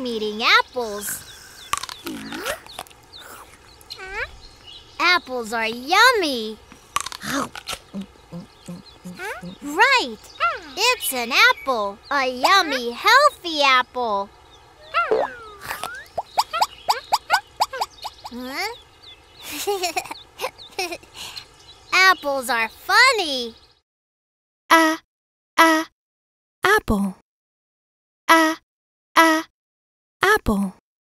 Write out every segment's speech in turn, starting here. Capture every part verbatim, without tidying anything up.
eating apples. Apples are yummy. Right. It's an apple. A yummy, healthy apple. Huh? Apples are funny. A, a, apple. A, a, apple.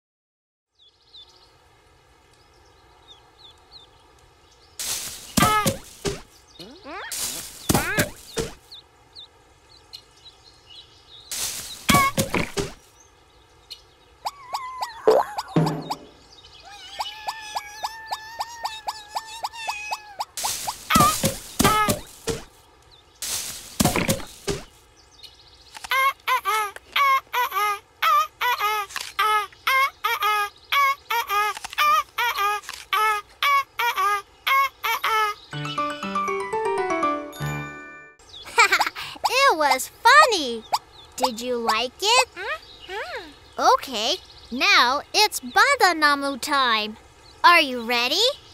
It was funny. Did you like it? Okay, now it's Badanamu time. Are you ready?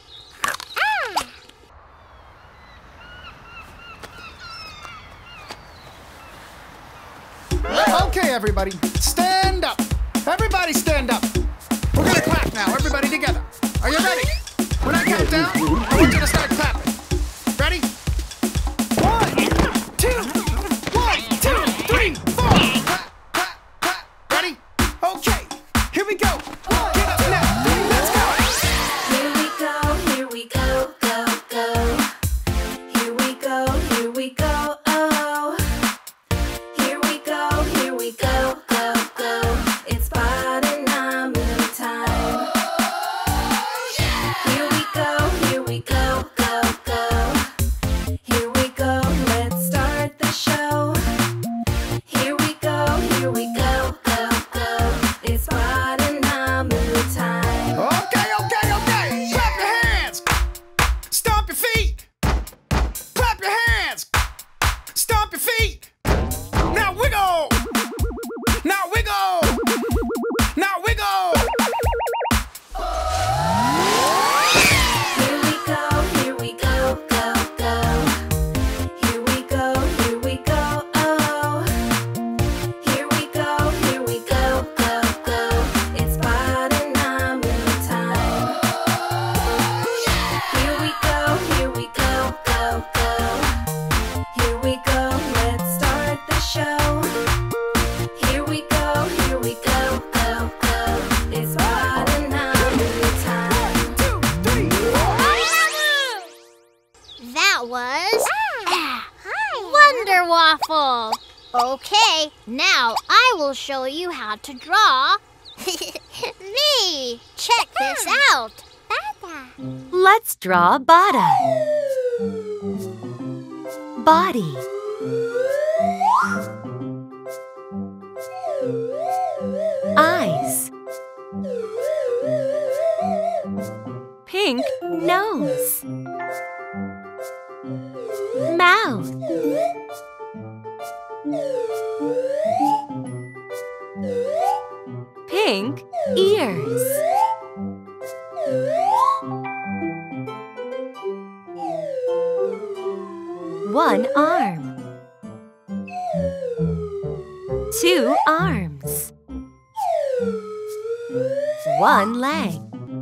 Okay, everybody, stand up. Everybody stand up. We're gonna clap now, everybody together. Are you ready? When I count down, I want you to start clapping. Ready? One, two, one, two, three, four. Clap, clap, clap. Ready? Okay, here we go. Get up now. Let's go. Here we go, here we go, go, go. Here we go, here we go, oh. Here we go, here we go, go, go. It's Badanamu time. Here we go, here we go, go, go. Here we go, let's start the show. Here we go, here we go, go, go. It's Badanamu time. Okay, okay, okay. Clap your hands. Stomp your feet. Clap your hands. Stomp your feet. Now wiggle. Now wiggle. Now wiggle. Here we go, here we go, go, go. Here we go, here we go, oh. Here we go, here we go, go, go. It's Badanamu time. Here we go, here we go, go, go. Here we go, let's start the show. Here we go, here we go, go, go. It's Badanamu time. Two, three, four. That was Wonder Waffle. Okay, now I will show you how to draw me. Check this out. Let's draw Bada. Body. Eyes. Pink nose. Mouth. Pink ears. One arm. Two arms. One leg.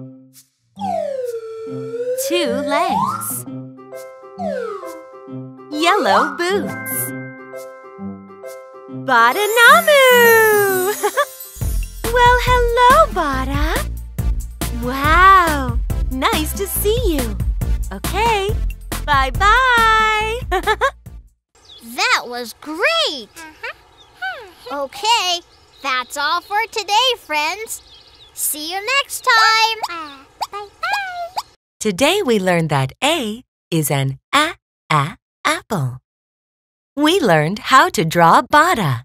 Two legs. Yellow boots. Badanamu! Well, hello, Bada. Wow, nice to see you. Okay, bye-bye. That was great. Okay, that's all for today, friends. See you next time. Bye-bye. Today we learned that A is an a, a, apple. We learned how to draw Bada.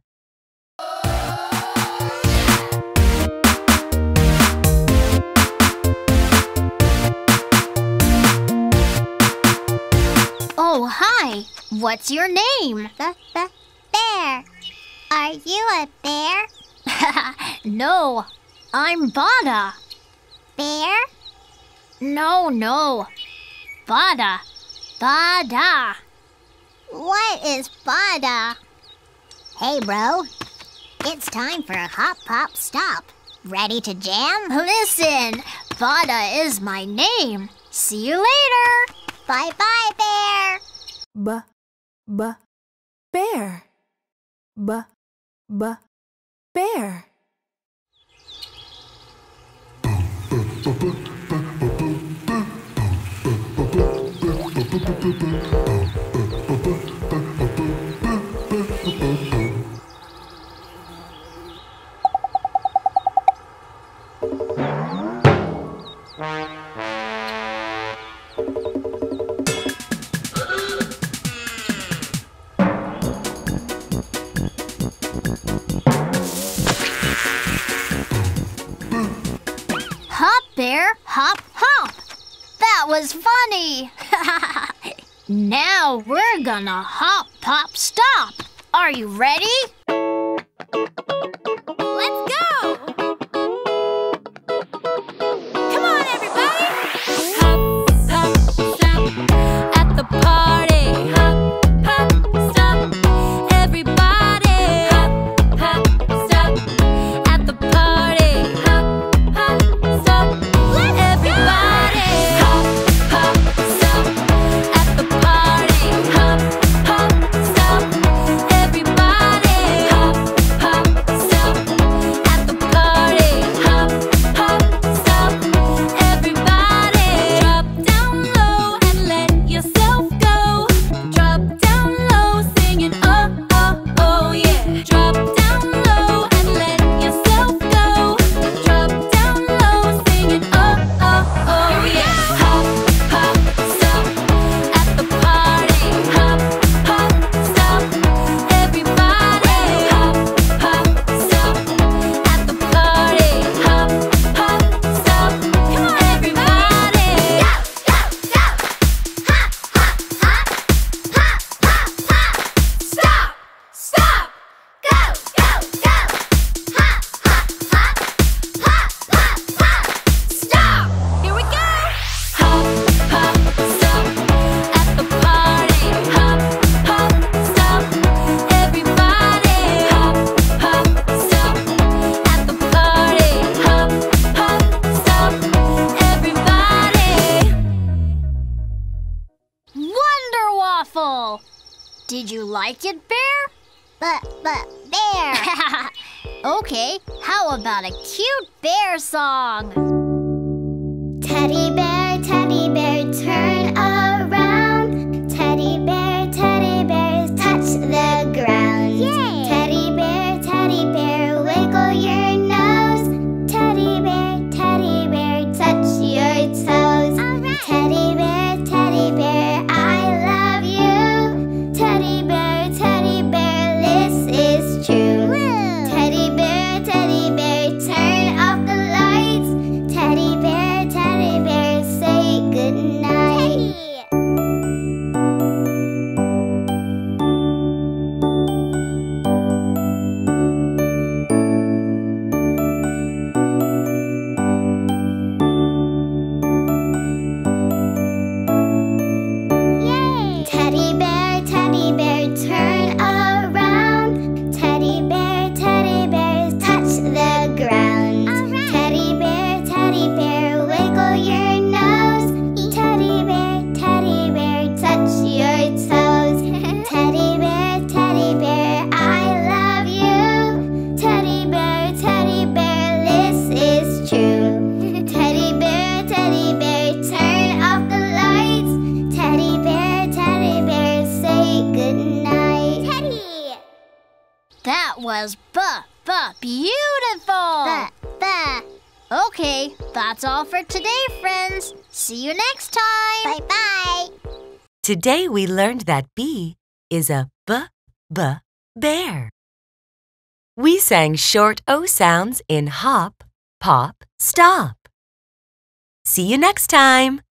Oh, hi. What's your name? The, the bear. Are you a bear? No, I'm Bada. Bear? No, no. Bada. Bada. What is Bada? Hey, bro. It's time for a Hop Pop Stop. Ready to jam? Listen, Bada is my name. See you later. Bye-bye, Bear. B, b, bear. B, b, bear. Hop, Bear, hop, hop. That was funny. Now we're gonna hop, pop, stop. Are you ready? Let's go! Come on, everybody! Hop, hop, stop at the party. Hop, hop, stop, everybody. Hop, hop, stop at the party. Hop, hop, stop, everybody. Hop, hop, stop at the party. Hop, hop, stop, everybody. Hop, hop, stop at the party. Hop, hop, stop, everybody. Drop down low and let yourself go. Drop down low, singing oh oh oh yeah. Drop down low and let yourself go. Drop down low, singing oh oh oh yeah. Hop, hop, stop at the party. Hop, hop, stop, everybody. Hop, hop, stop at the party. Hop, hop, stop, come on, everybody. Go, go, go. Hop, hop, hop. Hop, hop, hop. Stop, stop. Go, go, go. Hop, hop, hop. Hop, hop, hop. Stop. Here we go. Hop, hop, stop at the party. Hop, hop, stop, everybody. Hop, hop, stop at the party. Hop, hop, stop, everybody. Wonder Waffle. Did you like it, Bear? But, but, Bear. Okay, how about a cute bear song? Teddy bear, teddy bear, turn around. Teddy bear, teddy bear, touch the ground. Yay! Teddy bear, teddy bear, wiggle your nose. Teddy bear, teddy bear, touch your toes. All right. Teddy bear, teddy bear, I love you. Teddy bear, teddy bear, this is true. Woo! Teddy bear, teddy bear, turn off the lights. Teddy bear, teddy bear, say goodnight. Yay! Teddy bear, teddy bear, turn around. Teddy bear, teddy bear, touch the ground. All right. Teddy bear, teddy bear, wiggle your nose. Teddy bear, teddy bear, touch your toes. Teddy bear, teddy bear, I love you. Teddy bear, teddy bear, this is true. Teddy bear, teddy bear, turn off the lights. Teddy bear, teddy bear, say goodnight. Teddy! That was buh, buh, beautiful. Buh, buh. Okay, that's all for today, friends. See you next time. Bye-bye. Today we learned that B is a b, b, bear. We sang short O sounds in hop, pop, stop. See you next time.